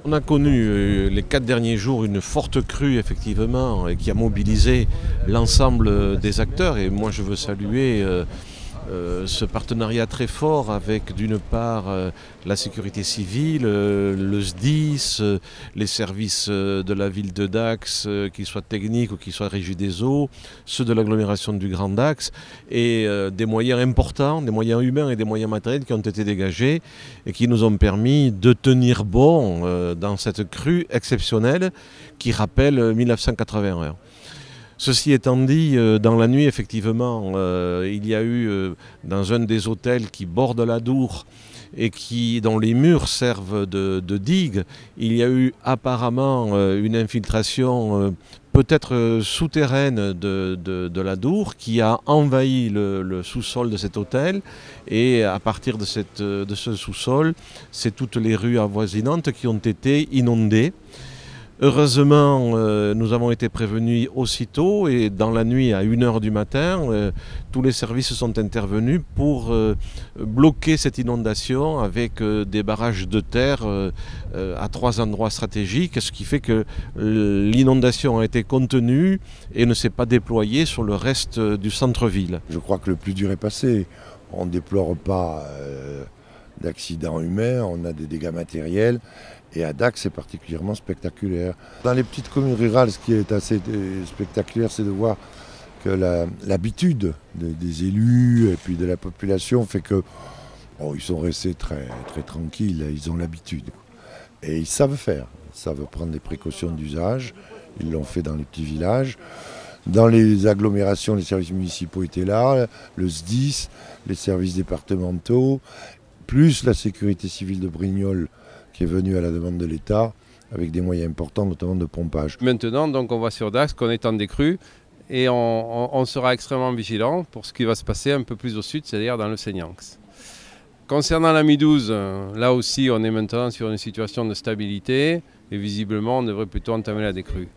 On a connu les 4 derniers jours une forte crue effectivement et qui a mobilisé l'ensemble des acteurs et moi je veux saluer ce partenariat très fort avec d'une part la sécurité civile, le SDIS, les services de la ville de Dax, qu'ils soient techniques ou qu'ils soient régie des eaux, ceux de l'agglomération du Grand Dax et des moyens importants, des moyens humains et des moyens matériels qui ont été dégagés et qui nous ont permis de tenir bon dans cette crue exceptionnelle qui rappelle 1981. Ceci étant dit, dans la nuit, effectivement, il y a eu dans un des hôtels qui borde l'Adour et dont les murs servent de digue, il y a eu apparemment une infiltration peut-être souterraine de l'Adour qui a envahi le sous-sol de cet hôtel et à partir de ce sous-sol, c'est toutes les rues avoisinantes qui ont été inondées. Heureusement, nous avons été prévenus aussitôt et dans la nuit à 1 h du matin, tous les services sont intervenus pour bloquer cette inondation avec des barrages de terre à 3 endroits stratégiques, ce qui fait que l'inondation a été contenue et ne s'est pas déployée sur le reste du centre-ville. Je crois que le plus dur est passé. On ne déplore pas d'accidents humains, on a des dégâts matériels. Et à Dax, c'est particulièrement spectaculaire. Dans les petites communes rurales, ce qui est assez spectaculaire, c'est de voir que l'habitude des élus et puis de la population fait que ils sont restés très, très tranquilles, ils ont l'habitude. Et ils savent faire, ils savent prendre des précautions d'usage, ils l'ont fait dans les petits villages. Dans les agglomérations, les services municipaux étaient là, le SDIS, les services départementaux, plus la sécurité civile de Brignoles, qui est venu à la demande de l'État, avec des moyens importants, notamment de pompage. Maintenant, donc, on va sur Dax, qu'on est en décrue, et on sera extrêmement vigilant pour ce qui va se passer un peu plus au sud, c'est-à-dire dans le Seignax. Concernant la Mi-12, là aussi, on est maintenant sur une situation de stabilité, et visiblement, on devrait plutôt entamer la décrue.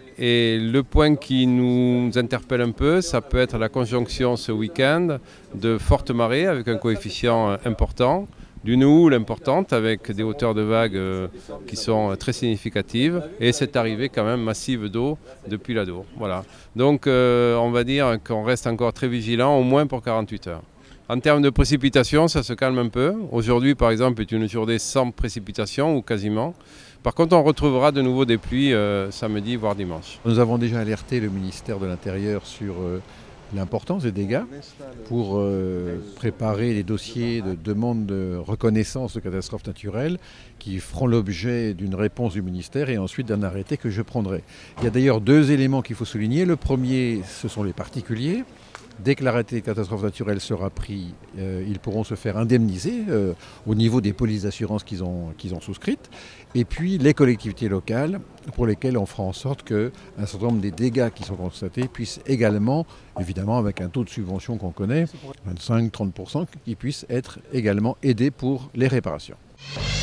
Et le point qui nous interpelle un peu, ça peut être la conjonction ce week-end de fortes marées avec un coefficient important, d'une houle importante avec des hauteurs de vagues qui sont très significatives et cette arrivée quand même massive d'eau depuis l'Adour. Voilà. Donc on va dire qu'on reste encore très vigilant au moins pour 48 heures. En termes de précipitations, ça se calme un peu. Aujourd'hui par exemple est une journée sans précipitation ou quasiment. Par contre on retrouvera de nouveau des pluies samedi voire dimanche. Nous avons déjà alerté le ministère de l'Intérieur sur l'importance des dégâts pour préparer les dossiers de demande de reconnaissance de catastrophes naturelles qui feront l'objet d'une réponse du ministère et ensuite d'un arrêté que je prendrai. Il y a d'ailleurs 2 éléments qu'il faut souligner. Le premier, ce sont les particuliers. Dès que l'arrêté de catastrophe naturelle sera pris, ils pourront se faire indemniser au niveau des polices d'assurance qu'ils ont souscrites. Et puis les collectivités locales pour lesquelles on fera en sorte qu'un certain nombre des dégâts qui sont constatés puissent également, évidemment avec un taux de subvention qu'on connaît, 25-30%, qui puissent être également aidés pour les réparations.